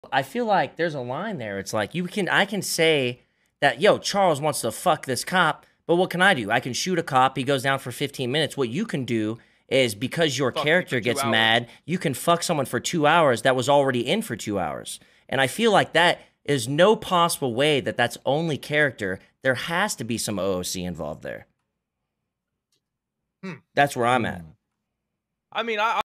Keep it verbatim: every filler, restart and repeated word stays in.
I feel like there's a line there. It's like you can, I can say that, yo, Charles wants to fuck this cop, but what can I do? I can shoot a cop. He goes down for fifteen minutes. What you can do is because your Fuck character gets hours. mad, you can fuck someone for two hours that was already in for two hours. And I feel like that is no possible way that that's only character. There has to be some O O C involved there. Hmm. That's where I'm at. I mean, I.